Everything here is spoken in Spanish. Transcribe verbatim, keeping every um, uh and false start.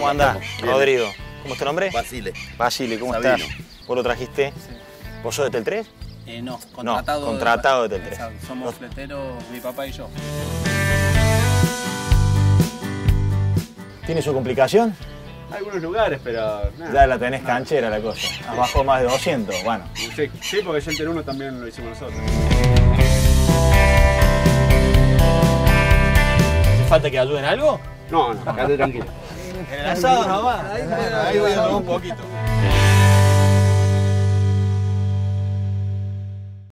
¿Cómo andás, Rodrigo? ¿Cómo es tu nombre? Basile. Basile, ¿cómo Sabino. estás? ¿Vos lo trajiste? Sí. ¿Vos sos de Tel tres? Eh, no, contratado, No, contratado de Tel tres. Exacto, somos fleteros, mi papá y yo. ¿Tiene su complicación? Algunos lugares, pero nada. Ya la tenés canchera la cosa. Abajo más de doscientos, bueno. Sí, sí, porque ya el Tel uno también lo hicimos nosotros. ¿Te falta que ayuden algo? No, no, quédate tranquilo. En el asado nomás. Ahí voy a tomar un poquito.